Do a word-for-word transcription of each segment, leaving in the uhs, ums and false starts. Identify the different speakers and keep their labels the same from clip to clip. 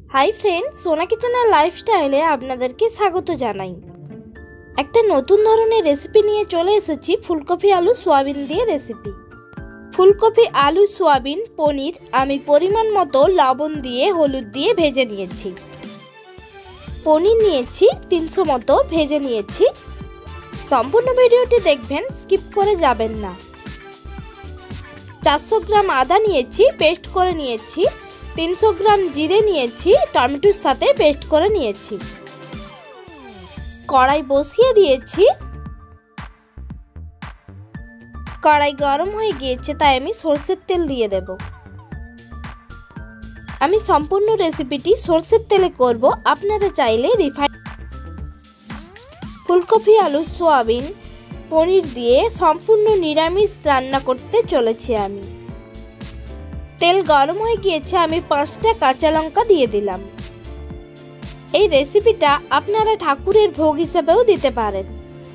Speaker 1: Hi friend, সোনা কিচেনের লাইফস্টাইলে আপনাদেরকে স্বাগত জানাই। একটা নতুন ধরনের রেসিপি নিয়ে চলে এসেছি, ফুলকপি আলু সোয়াবিন দিয়ে রেসিপি। ফুলকপি আলু সোয়াবিন পনির আমি পরিমাণ মতো লবণ দিয়ে হলুদ দিয়ে ভেজে নিয়েছি। পনির নিয়েছি তিনশো মতো, ভেজে নিয়েছি। সম্পূর্ণ ভিডিওটি দেখবেন, স্কিপ করে যাবেন না। চারশো গ্রাম আদা নিয়েছি, পেস্ট করে নিয়েছি। তিনশো গ্রাম জিরে নিয়েছি, টমেটোর সাথে পেস্ট করে নিয়েছি। কড়াই বসিয়ে দিয়েছি। কড়াই গরম হয়ে গিয়েছে, তাই আমি সরষের তেল দিয়ে দেব। আমি সম্পূর্ণ রেসিপিটি সরষের তেলে করব, আপনারা চাইলে রিফাইন। ফুলকপি আলু সোয়াবিন পনির দিয়ে সম্পূর্ণ নিরামিষ রান্না করতে চলেছি আমি। তেল গরম হয়ে গিয়েছে, আমি পাঁচটা কাঁচা লঙ্কা দিয়ে দিলাম। এই রেসিপিটা আপনারা ঠাকুরের ভোগ হিসেবেও দিতে পারেন।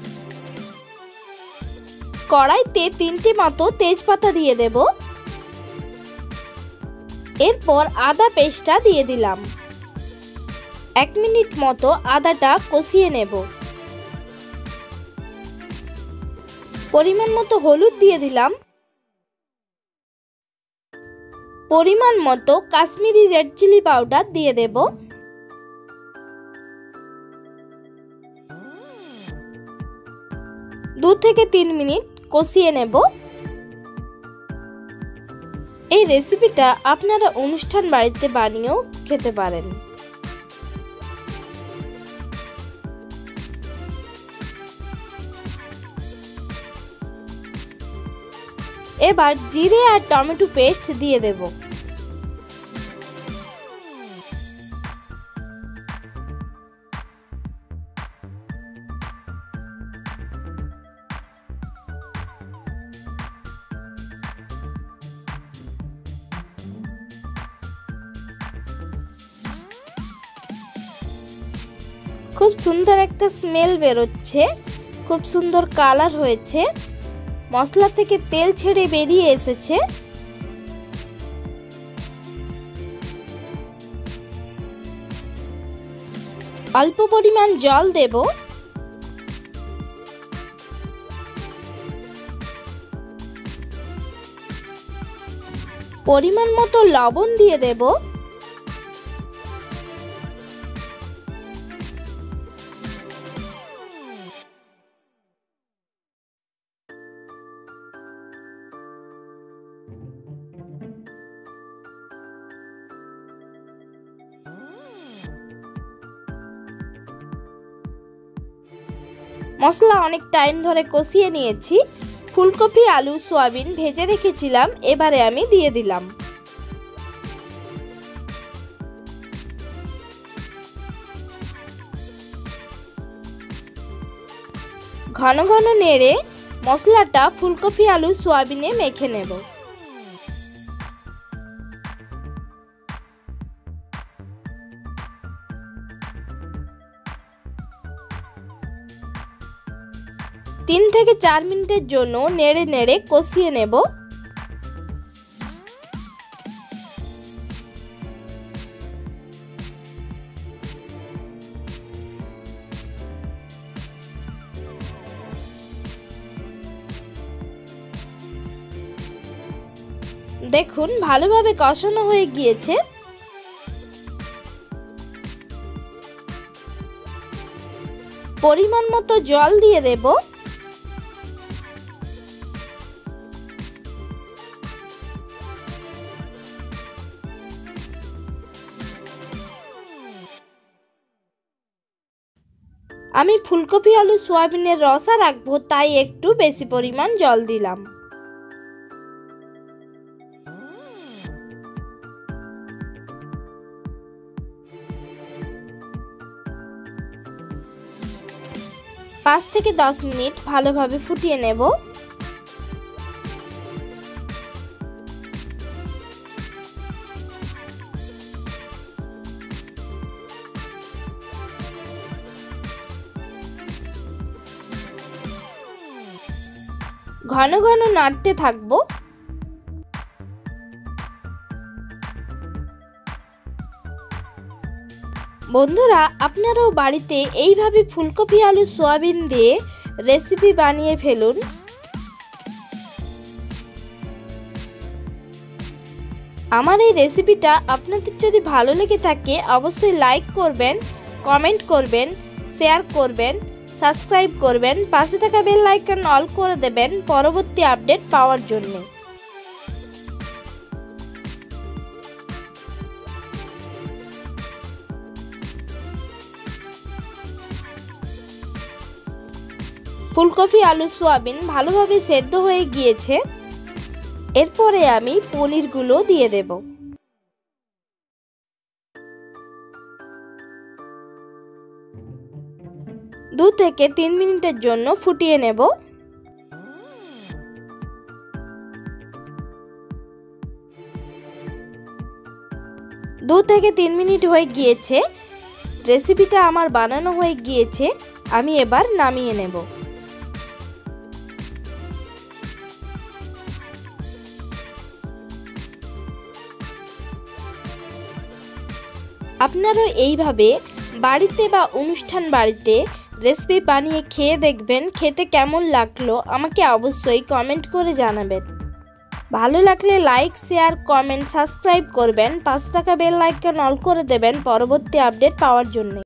Speaker 1: কড়াইতে তিনটি মতো তেজপাতা দিয়ে দেব। এরপর আদা পেস্টটা দিয়ে দিলাম। এক মিনিট মতো আদাটা কষিয়ে নেব। পরিমাণ মতো হলুদ দিয়ে দিলাম। পরিমাণ মতো কাশ্মীরি রেড চিলি পাউডার দিয়ে দেব। দু থেকে তিন মিনিট কষিয়ে নেব। এই রেসিপিটা আপনারা অনুষ্ঠান বাড়িতে বানিয়েও খেতে পারেন। এবার জিরে আর টমেটো পেস্ট দিয়ে দেব। খুব সুন্দর একটা স্মেল বেরোচ্ছে, খুব সুন্দর কালার হয়েছে। মশলা থেকে তেল ছেড়ে বেরিয়ে এসেছে। অল্প পরিমাণ জল দেব। পরিমাণ মতো লবণ দিয়ে দেব। মশলা অনেক টাইম ধরে কষিয়ে নিয়েছি। ফুলকপি আলু সোয়াবিন ভেজে রেখেছিলাম, এবারে আমি দিয়ে দিলাম। ঘন ঘন নেড়ে মশলাটা ফুলকপি আলু সোয়াবিনে মেখে নেব। তিন থেকে চার মিনিটের জন্য নেড়ে নেড়ে কষিয়ে নেব। দেখুন, ভালোভাবে কষানো হয়ে গিয়েছে। পরিমাণ মতো জল দিয়ে দেব। আমি ফুলকপি আলু সোয়াবিনের রসা রাখবো, তাই একটু বেশি পরিমাণ জল দিলাম। পাঁচ থেকে দশ মিনিট ভালোভাবে ফুটিয়ে নেব। ঘন ঘন নাড়তে থাকবো। বন্ধুরা, আপনারাও বাড়িতে এইভাবে ফুলকপি আলু সয়াবিন দিয়ে রেসিপি বানিয়ে ফেলুন। আমার এই রেসিপিটা আপনাদের যদি ভালো লেগে থাকে অবশ্যই লাইক করবেন, কমেন্ট করবেন, শেয়ার করবেন, সাবস্ক্রাইব করবেন, পাশে থাকা বেল আইকন অল করে দেবেন পরবর্তী আপডেট পাওয়ার জন্য। ফুলকপি আলু সোয়াবিন ভালোভাবে সেদ্ধ হয়ে গিয়েছে। এরপরে আমি পনিরগুলো দিয়ে দেব। দু থেকে তিন মিনিটের জন্য ফুটিয়ে নেব। দু থেকে তিন মিনিট হয়ে গিয়েছে, রেসিপিটা আমার বানানো হয়ে গিয়েছে। আমি এবার নামিয়ে নেব। আপনারা এইভাবে বাড়িতে বা অনুষ্ঠান বাড়িতে রেসিপি বানিয়ে খেয়ে দেখবেন, খেতে কেমন লাগলো আমাকে অবশ্যই কমেন্ট করে জানাবেন। ভালো লাগলে লাইক, শেয়ার, কমেন্ট, সাবস্ক্রাইব করবেন, পাশে থাকা বেল আইকন অল করে দেবেন পরবর্তী আপডেট পাওয়ার জন্য।